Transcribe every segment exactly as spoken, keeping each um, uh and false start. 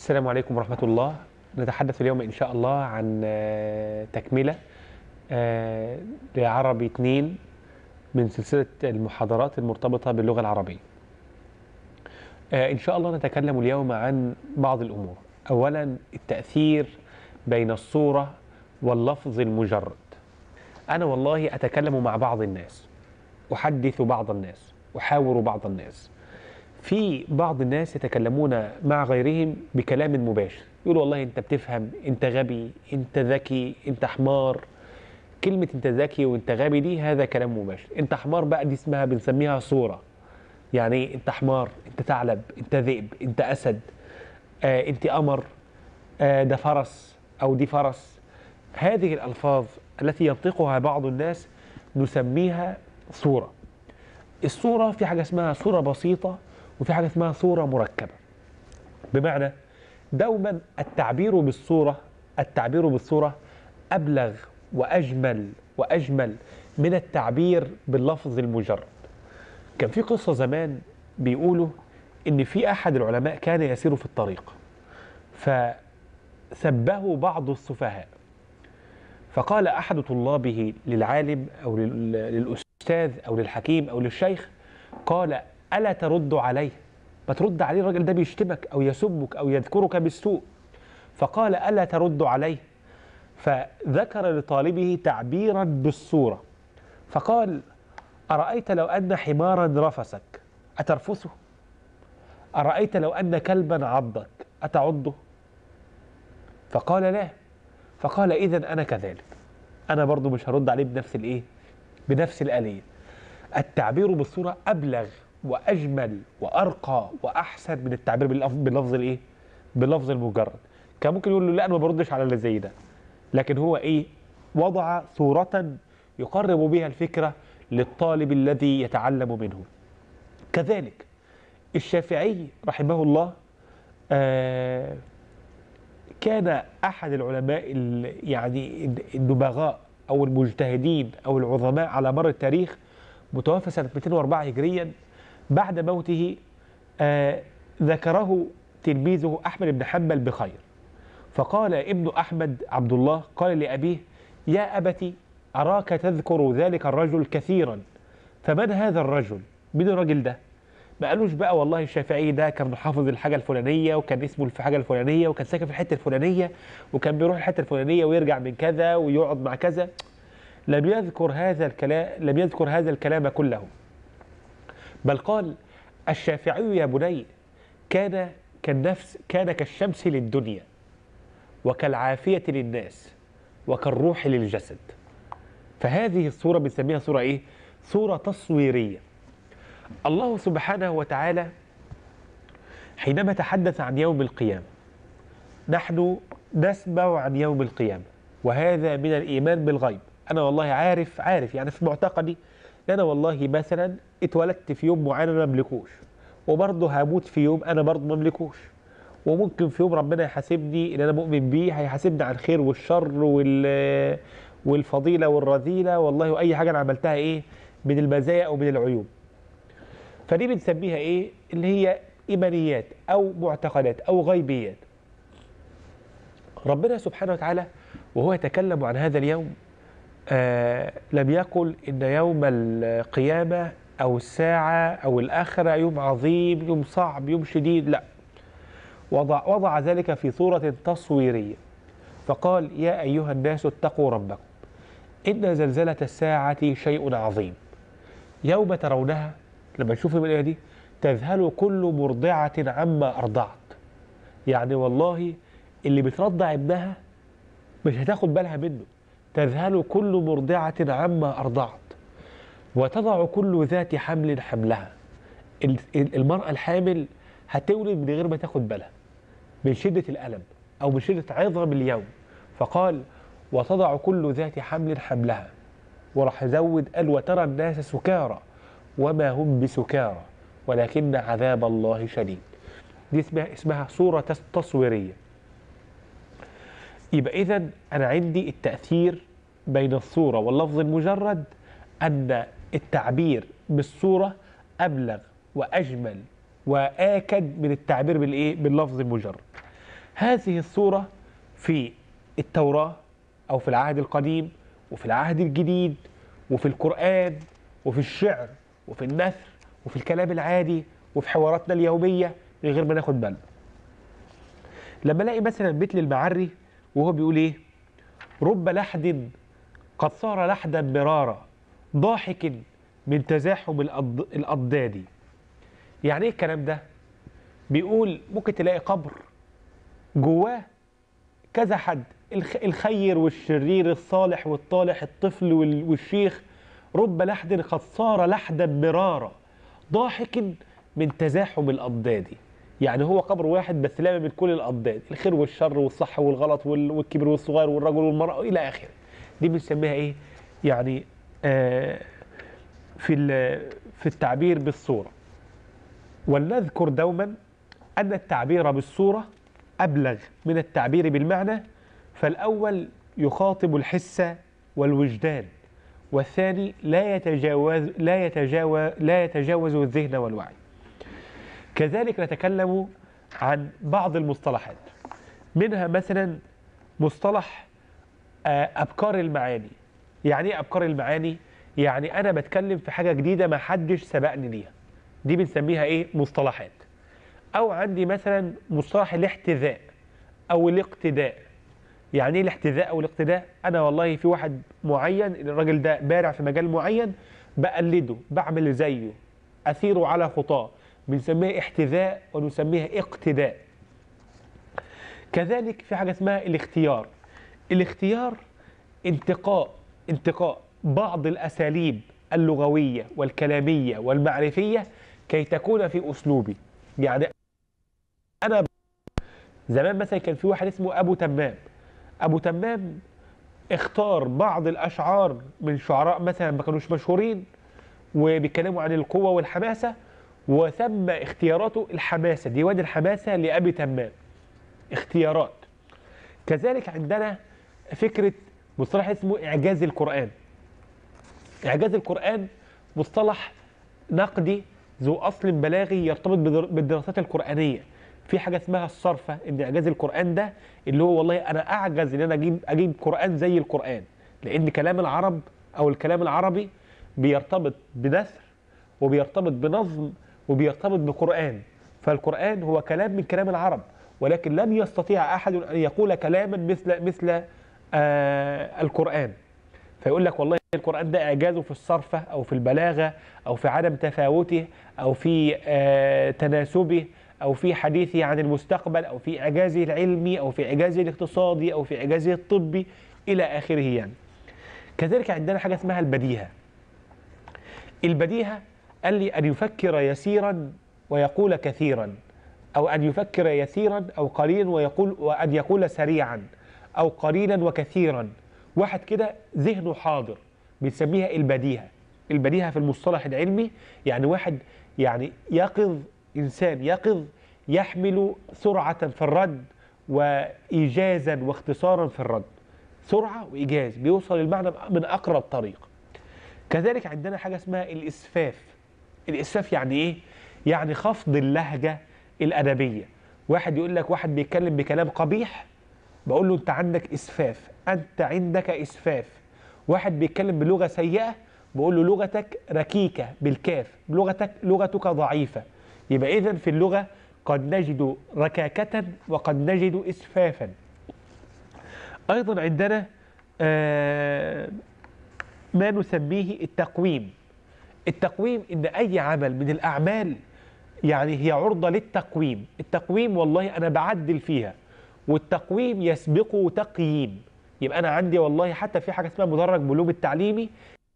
السلام عليكم ورحمة الله. نتحدث اليوم إن شاء الله عن آه، تكملة آه، لعربي اثنين من سلسلة المحاضرات المرتبطة باللغة العربية. آه، إن شاء الله نتكلم اليوم عن بعض الأمور. أولا، التأثير بين الصورة واللفظ المجرد. أنا والله أتكلم مع بعض الناس، أحدث بعض الناس، أحاور بعض الناس. في بعض الناس يتكلمون مع غيرهم بكلام مباشر، يقولوا والله انت بتفهم، انت غبي، انت ذكي، انت حمار. كلمة انت ذكي وانت غبي دي هذا كلام مباشر. انت حمار بقى دي اسمها بنسميها صورة. يعني انت حمار، انت ثعلب، انت ذئب، انت اسد، آه انت قمر، آه ده فرس او دي فرس. هذه الالفاظ التي ينطقها بعض الناس نسميها صورة. الصورة في حاجة اسمها صورة بسيطة وفي حاجة اسمها صورة مركبة. بمعنى دوما التعبير بالصورة التعبير بالصورة أبلغ وأجمل وأجمل من التعبير باللفظ المجرد. كان في قصة زمان بيقولوا إن في أحد العلماء كان يسير في الطريق فسبه بعض السفهاء، فقال أحد طلابه للعالم أو لل- للأستاذ أو للحكيم أو للشيخ، قال: ألا ترد عليه؟ ما ترد عليه، الراجل ده بيشتمك أو يسبك أو يذكرك بالسوء. فقال: ألا ترد عليه؟ فذكر لطالبه تعبيرا بالصورة، فقال: أرأيت لو أن حمارا رفسك أترفسه؟ أرأيت لو أن كلبا عضك أتعضه؟ فقال: لا. فقال: إذن أنا كذلك، أنا برضو مش هرد عليه بنفس الإيه؟ بنفس الآلية. التعبير بالصورة أبلغ وأجمل وأرقى وأحسن من التعبير باللفظ باللفظ الإيه؟ باللفظ المجرد. كان ممكن يقول له: لا أنا ما بردش على اللي زي ده، لكن هو إيه؟ وضع صورة يقرب بها الفكرة للطالب الذي يتعلم منه. كذلك الشافعي رحمه الله آه كان أحد العلماء ال- يعني النبغاء أو المجتهدين أو العظماء على مر التاريخ، متوفى سنة مئتين وأربعة هجريا. بعد موته آه ذكره تلميذه أحمد بن حنبل بخير، فقال ابن أحمد عبد الله قال لأبيه: يا أبت، أراك تذكر ذلك الرجل كثيرا، فمن هذا الرجل؟ مين الراجل ده؟ ما قالوش بقى والله الشافعي ده كان محافظ الحاجة الفلانية وكان اسمه الحاجة الفلانية وكان ساكن في الحتة الفلانية وكان بيروح الحتة الفلانية ويرجع من كذا ويقعد مع كذا. لم يذكر هذا الكلام لم يذكر هذا الكلام كله، بل قال: الشافعي يا بني كان كالنفس كان كالشمس للدنيا وكالعافية للناس وكالروح للجسد. فهذه الصورة بنسميها صورة إيه؟ صورة تصويرية. الله سبحانه وتعالى حينما تحدث عن يوم القيامة، نحن نسمع عن يوم القيامة وهذا من الإيمان بالغيب. أنا والله عارف عارف يعني في معتقدي إن أنا والله مثلا اتولدت في يوم معين أنا ما أملكوش، وبرضه هموت في يوم أنا برضه ما أملكوش، وممكن في يوم ربنا يحاسبني اللي أنا مؤمن بيه، هيحاسبني عن الخير والشر وال والفضيلة والرذيلة والله، وأي حاجة أنا عملتها إيه من المزايا أو من العيوب. فدي بنسميها ايه؟ اللي هي ايمانيات او معتقدات او غيبيات. ربنا سبحانه وتعالى وهو يتكلم عن هذا اليوم آه لم يقل ان يوم القيامة او الساعة او الاخرة يوم عظيم، يوم صعب، يوم شديد، لا. وضع, وضع ذلك في صورة تصويرية، فقال: يا ايها الناس اتقوا ربكم ان زلزلة الساعة شيء عظيم، يوم ترونها. لما نشوف الآية دي: تذهل كل مرضعة عما أرضعت. يعني والله اللي بترضع ابنها مش هتاخد بالها منه. تذهل كل مرضعة عما أرضعت وتضع كل ذات حمل حملها. ال- ال- المرأة الحامل هتولد من غير ما تاخد بالها من شدة الألم أو من شدة عظم اليوم. فقال: وتضع كل ذات حمل حملها. وراح يزود قال: وترى الناس سكارى وما هم بسكارى ولكن عذاب الله شديد. دي اسمها اسمها صورة تس- تصويرية. يبقى إذن أنا عندي التأثير بين الصورة واللفظ المجرد أن التعبير بالصورة أبلغ وأجمل وآكد من التعبير بالإيه؟ باللفظ المجرد. هذه الصورة في التوراة أو في العهد القديم وفي العهد الجديد وفي القرآن وفي الشعر وفي النثر وفي الكلام العادي وفي حواراتنا اليومية من غير ما ناخد بالنا. لما الاقي مثلا بيت للمعري وهو بيقول ايه؟ رب لحد قد صار لحدا مرارا ضاحك من تزاحم الأضداد. يعني ايه الكلام ده؟ بيقول ممكن تلاقي قبر جواه كذا حد، الخير والشرير، الصالح والطالح، الطفل والشيخ. رب لحد قد صار لحدا مرارا ضاحك من تزاحم الأضداد. يعني هو قبر واحد بس لامم من كل الأضداد، الخير والشر والصح والغلط والكبير والصغير والرجل والمرأة إلى آخره. دي بنسميها إيه؟ يعني آه في في التعبير بالصورة. ولنذكر دوما أن التعبير بالصورة أبلغ من التعبير بالمعنى، فالأول يخاطب الحس والوجدان، والثاني لا يتجاوز لا يتجاوز لا يتجاوز الذهن والوعي. كذلك نتكلم عن بعض المصطلحات، منها مثلا مصطلح أبكار المعاني. يعني إيه أبكار المعاني؟ يعني أنا بتكلم في حاجة جديدة ما حدش سبقني ليها، دي بنسميها إيه؟ مصطلحات. أو عندي مثلا مصطلح الاحتذاء أو الاقتداء. يعني ايه الاحتذاء او الاقتداء؟ انا والله في واحد معين، الراجل ده بارع في مجال معين، بقلده، بعمل زيه، اسير على خطاه، بنسميها احتذاء ونسميها اقتداء. كذلك في حاجه اسمها الاختيار. الاختيار انتقاء انتقاء بعض الاساليب اللغويه والكلاميه والمعرفيه كي تكون في اسلوبي. يعني انا زمان مثلا كان في واحد اسمه ابو تمام. أبو تمام اختار بعض الأشعار من شعراء مثلا ما كانوش مشهورين وبيتكلموا عن القوة والحماسة، وسمى اختياراته الحماسة، ديوان الحماسة لأبي تمام، اختيارات. كذلك عندنا فكرة مصطلح اسمه إعجاز القرآن. إعجاز القرآن مصطلح نقدي ذو أصل بلاغي يرتبط بالدراسات القرآنية. في حاجه اسمها الصرفه، ان اعجاز القران ده اللي هو والله انا اعجز ان انا اجيب اجيب قران زي القران، لان كلام العرب او الكلام العربي بيرتبط بنثر وبيرتبط بنظم وبيرتبط بقران. فالقران هو كلام من كلام العرب، ولكن لم يستطيع احد ان يقول كلاما مثل مثل آه القران. فيقول لك والله القران ده اعجازه في الصرفه او في البلاغه او في عدم تفاوته او في آه تناسبه أو في حديثه عن المستقبل أو في إعجازه العلمي أو في إعجازه الاقتصادي أو في إعجازه الطبي إلى آخره. يعني كذلك عندنا حاجة اسمها البديهة. البديهة قال لي أن يفكر يسيرا ويقول كثيرا، أو أن يفكر يسيرا أو قليلا ويقول وأن يقول سريعا، أو قليلا وكثيرا. واحد كده ذهنه حاضر، بنسميها البديهة. البديهة في المصطلح العلمي يعني واحد يعني يقظ، إنسان يقظ يحمل سرعة في الرد وإيجازا واختصارا في الرد. سرعة وإيجاز، بيوصل المعنى من أقرب طريق. كذلك عندنا حاجة اسمها الإسفاف. الإسفاف يعني إيه؟ يعني خفض اللهجة الأدبية. واحد يقول لك واحد بيتكلم بكلام قبيح، بقول له أنت عندك إسفاف، أنت عندك إسفاف. واحد بيتكلم بلغة سيئة، بقول له لغتك ركيكة بالكاف، لغتك لغتك ضعيفة. يبقى إذن في اللغة قد نجد ركاكة وقد نجد إسفافا. أيضا عندنا آه ما نسميه التقويم. التقويم إن أي عمل من الأعمال يعني هي عرضة للتقويم. التقويم والله أنا بعدل فيها، والتقويم يسبقه تقييم. يبقى أنا عندي والله حتى في حاجة اسمها مدرج بلوم التعليمي،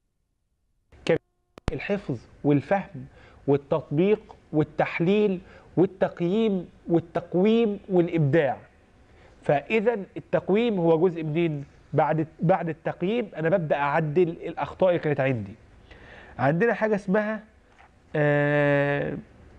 الحفظ والفهم والتطبيق والتحليل والتقييم والتقويم والإبداع. فإذا التقويم هو جزء منين؟ بعد بعد التقييم أنا ببدأ أعدل الأخطاء اللي كانت عندي. عندنا حاجة اسمها آه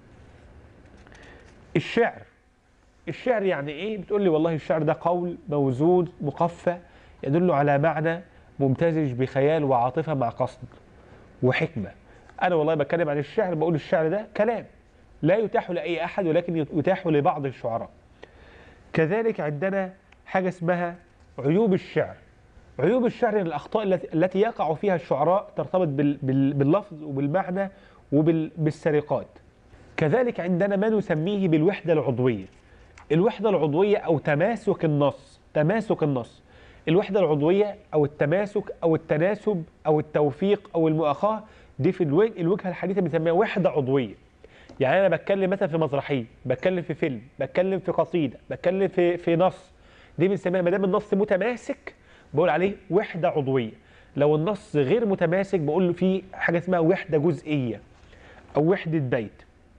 الشعر. الشعر يعني إيه؟ بتقول لي والله الشعر ده قول موزون مقفى يدل على معنى ممتزج بخيال وعاطفة مع قصد وحكمة. أنا والله بتكلم عن الشعر، بقول الشعر ده كلام لا يتاح لأي أحد ولكن يتاح لبعض الشعراء. كذلك عندنا حاجة اسمها عيوب الشعر. عيوب الشعر الأخطاء التي التي يقع فيها الشعراء ترتبط بال- بال- باللفظ وبالمعنى وبالسرقات. كذلك عندنا ما نسميه بالوحدة العضوية. الوحدة العضوية أو تماسك النص، تماسك النص. الوحدة العضوية أو التماسك أو التناسب أو التوفيق أو المؤاخاة، دي في الوجه الوجهة الحديثة بنسميها وحدة عضوية. يعني أنا بتكلم مثلا في مسرحية، بتكلم في فيلم، بتكلم في قصيدة، بتكلم في في نص، دي بنسميها ما دام النص متماسك بقول عليه وحدة عضوية. لو النص غير متماسك بقول له فيه حاجة اسمها وحدة جزئية أو وحدة بيت.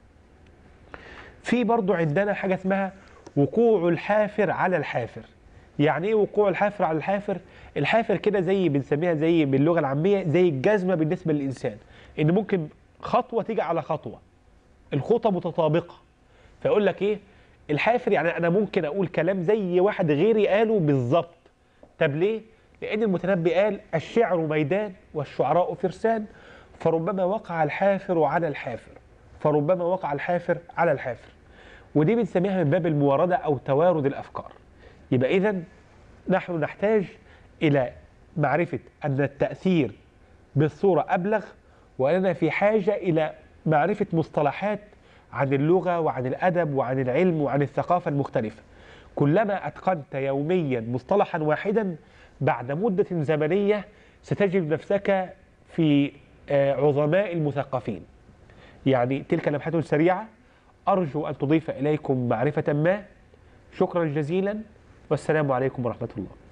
في برضو عندنا حاجة اسمها وقوع الحافر على الحافر. يعني ايه وقوع الحافر على الحافر؟ الحافر كده زي بنسميها زي باللغة العامية زي الجزمة بالنسبة للإنسان، إن ممكن خطوة تيجي على خطوة، الخطى متطابقة. فيقول لك ايه الحافر؟ يعني انا ممكن اقول كلام زي واحد غيري قاله بالظبط. طب ليه؟ لان المتنبي قال الشعر ميدان والشعراء فرسان، فربما وقع الحافر على الحافر، فربما وقع الحافر على الحافر. ودي بنسميها من باب المواردة او توارد الافكار. يبقى اذا نحن نحتاج الى معرفة ان التأثير بالصورة ابلغ، واننا في حاجة الى معرفة مصطلحات عن اللغة وعن الأدب وعن العلم وعن الثقافة المختلفة. كلما أتقنت يوميا مصطلحا واحدا بعد مدة زمنية ستجد نفسك في آه، عظماء المثقفين. يعني تلك لمحة سريعة أرجو أن تضيف إليكم معرفة ما. شكرا جزيلا والسلام عليكم ورحمة الله.